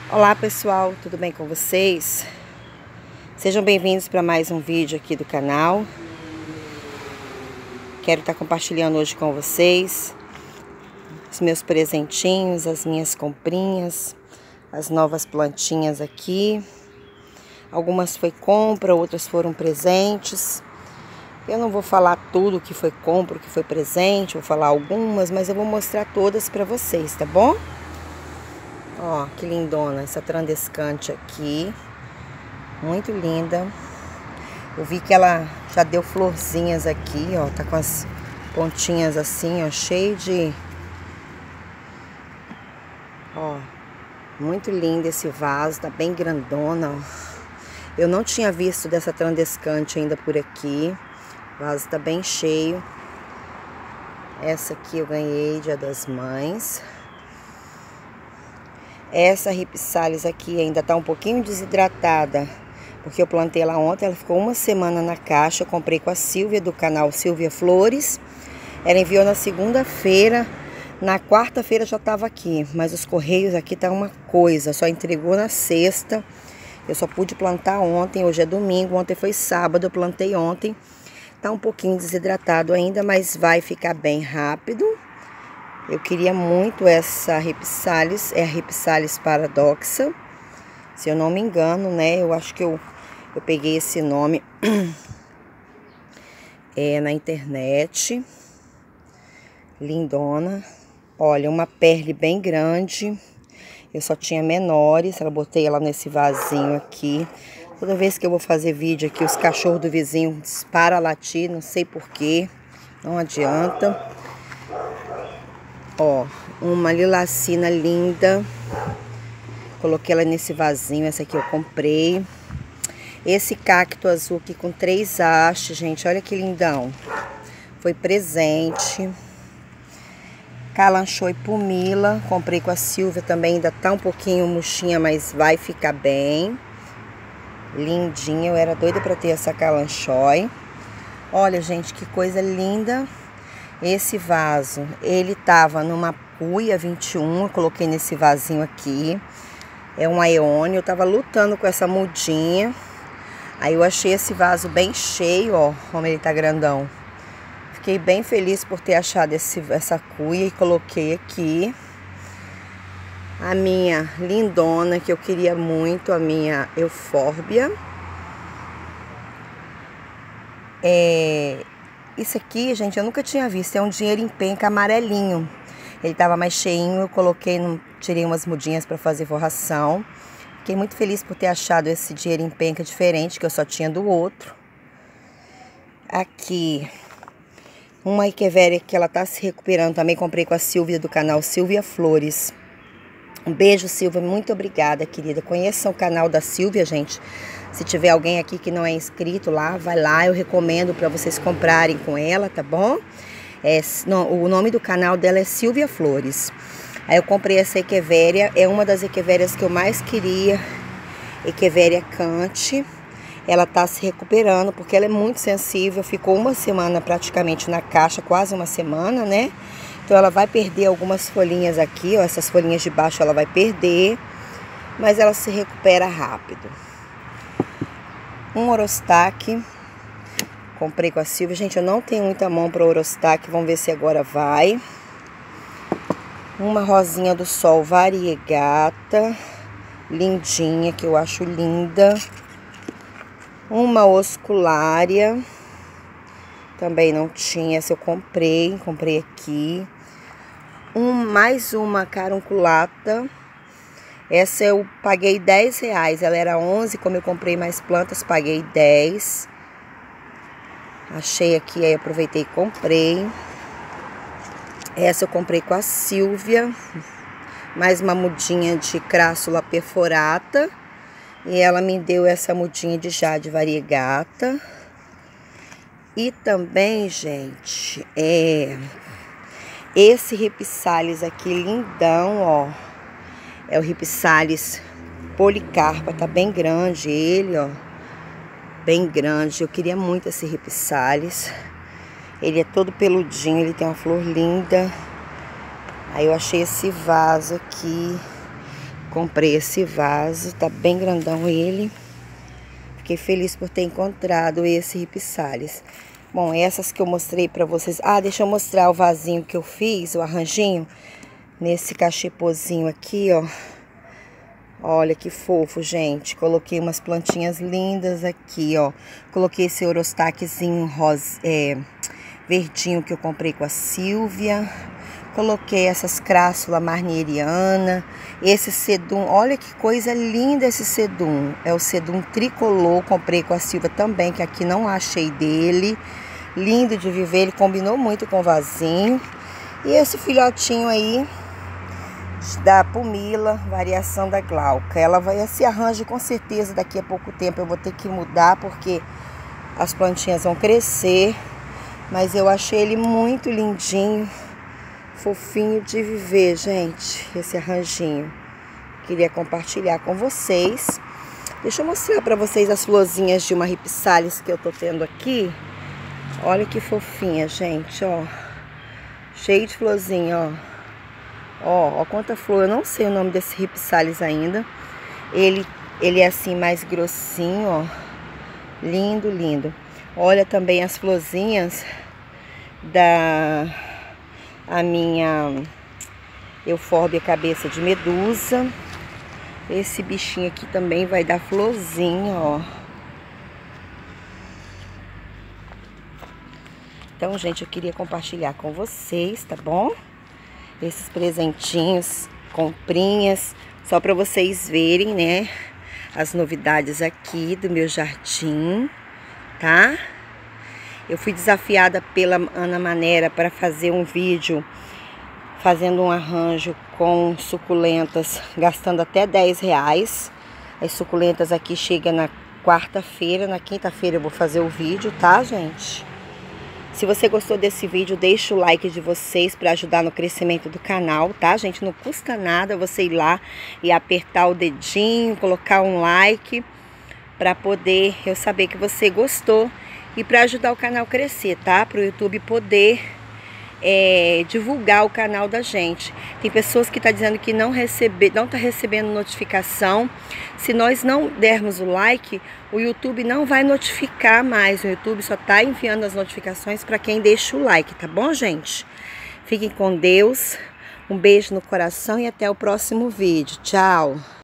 Olá pessoal, tudo bem com vocês? Sejam bem-vindos para mais um vídeo aqui do canal. Quero estar compartilhando hoje com vocês os meus presentinhos, as minhas comprinhas, as novas plantinhas aqui. Algumas foi compra, outras foram presentes. Eu não vou falar tudo que foi compra, o que foi presente, vou falar algumas, mas eu vou mostrar todas para vocês, tá bom? Ó, que lindona essa Trandescante aqui. Muito linda. Eu vi que ela já deu florzinhas aqui, ó. Tá com as pontinhas assim, ó, cheio de... Ó, muito lindo esse vaso, tá bem grandona, ó. Eu não tinha visto dessa Trandescante ainda por aqui. O vaso tá bem cheio. Essa aqui eu ganhei Dia das Mães. Essa Ripsalis aqui ainda tá um pouquinho desidratada, porque eu plantei ela ontem, ela ficou uma semana na caixa. Eu comprei com a Silvia do canal Silvia Flores. Ela enviou na segunda-feira, na quarta-feira já tava aqui, mas os correios aqui tá uma coisa, só entregou na sexta. Eu só pude plantar ontem, hoje é domingo, ontem foi sábado, eu plantei ontem. Tá um pouquinho desidratado ainda, mas vai ficar bem rápido. Eu queria muito essa Ripsalis, é a Ripsalis paradoxa, se eu não me engano, né? Eu acho que eu peguei esse nome na internet. Lindona. Olha, uma perle bem grande. Eu só tinha menores, eu botei ela nesse vasinho aqui. Toda vez que eu vou fazer vídeo aqui, os cachorros do vizinho disparam a latir, não sei porquê, não adianta. Ó, uma lilacina linda. Coloquei ela nesse vasinho, essa aqui eu comprei. Esse cacto azul aqui com 3 hastes, gente, olha que lindão. Foi presente. Calanchoe pumila, comprei com a Silvia também, ainda tá um pouquinho murchinha, mas vai ficar bem. Lindinha, eu era doida pra ter essa Calanchoe. Olha, gente, que coisa linda. Esse vaso, ele tava numa cuia 21, eu coloquei nesse vasinho aqui. É um aeônio, eu tava lutando com essa mudinha. Aí eu achei esse vaso bem cheio, ó, como ele tá grandão. Fiquei bem feliz por ter achado essa cuia e coloquei aqui. A minha lindona, que eu queria muito, a minha Eufórbia. Isso aqui, gente, eu nunca tinha visto. É um dinheiro em penca amarelinho. Ele tava mais cheinho, eu coloquei, tirei umas mudinhas para fazer forração. Fiquei muito feliz por ter achado esse dinheiro em penca diferente, que eu só tinha do outro. Aqui, uma Echeveria que ela tá se recuperando também. Comprei com a Silvia do canal Silvia Flores. Um beijo, Silvia, muito obrigada, querida. Conheçam o canal da Silvia, gente. Se tiver alguém aqui que não é inscrito lá, vai lá. Eu recomendo para vocês comprarem com ela, tá bom? O nome do canal dela é Silvia Flores. Aí eu comprei essa Echeveria. É uma das Echeverias que eu mais queria. Echeveria Cante. Ela tá se recuperando porque ela é muito sensível. Ficou uma semana praticamente na caixa, quase uma semana, né? Então ela vai perder algumas folhinhas aqui, ó. Essas folhinhas de baixo ela vai perder, mas ela se recupera rápido. Um Orostaque, comprei com a Silvia. Gente, eu não tenho muita mão para Orostaque, vamos ver se agora vai. Uma rosinha do sol variegata, lindinha, que eu acho linda. Uma osculária, também não tinha, essa eu comprei aqui. Mais uma carunculata. Essa eu paguei R$10. Ela era 11, como eu comprei mais plantas, paguei 10. Achei aqui, aí aproveitei e comprei. Essa eu comprei com a Silvia. Mais uma mudinha de crassula perforata. E ela me deu essa mudinha de jade variegata. E também, gente, esse Ripsalis aqui, lindão, ó. É o Ripsalis Policarpa, tá bem grande ele, ó. Bem grande, eu queria muito esse Ripsalis. Ele é todo peludinho, ele tem uma flor linda. Aí eu achei esse vaso aqui. Comprei esse vaso, tá bem grandão ele. Fiquei feliz por ter encontrado esse Ripsalis. Bom, essas que eu mostrei pra vocês. Ah, deixa eu mostrar o vasinho que eu fiz, o arranjinho. Nesse cachepozinho aqui, ó. Olha que fofo, gente. Coloquei umas plantinhas lindas aqui, ó. Coloquei esse Orostaquezinho rosa, verdinho que eu comprei com a Silvia. Coloquei essas crássula marnieriana. Esse sedum, olha que coisa linda esse sedum. É o sedum tricolor, comprei com a Silvia também, que aqui não achei dele. Lindo de viver, ele combinou muito com o vasinho. E esse filhotinho aí da Pumila, variação da Glauca. Ela vai se arranja com certeza daqui a pouco tempo. Eu vou ter que mudar porque as plantinhas vão crescer. Mas eu achei ele muito lindinho. Fofinho de viver, gente, esse arranjinho. Queria compartilhar com vocês. Deixa eu mostrar pra vocês as florzinhas de uma Ripsalis que eu tô tendo aqui. Olha que fofinha, gente, ó. Cheio de florzinha, ó. Ó quanta flor. Eu não sei o nome desse Ripsalis ainda. Ele é assim mais grossinho, ó. Lindo, lindo. Olha também as florzinhas a minha Eufórbia cabeça de medusa. Esse bichinho aqui também vai dar florzinha, ó. Então, gente, eu queria compartilhar com vocês, tá bom? Esses presentinhos, comprinhas, só para vocês verem, né? As novidades aqui do meu jardim, tá? Eu fui desafiada pela Ana Manera para fazer um vídeo fazendo um arranjo com suculentas, gastando até R$10. As suculentas aqui chegam na quarta-feira, na quinta-feira eu vou fazer o vídeo, tá, gente? Se você gostou desse vídeo, deixa o like de vocês para ajudar no crescimento do canal, tá, gente? Não custa nada você ir lá e apertar o dedinho, colocar um like para poder eu saber que você gostou. E para ajudar o canal a crescer, tá? Para o YouTube poder divulgar o canal da gente. Tem pessoas que estão dizendo que não tá recebendo notificação. Se nós não dermos o like, o YouTube não vai notificar mais. O YouTube só tá enviando as notificações para quem deixa o like, tá bom, gente? Fiquem com Deus. Um beijo no coração e até o próximo vídeo. Tchau!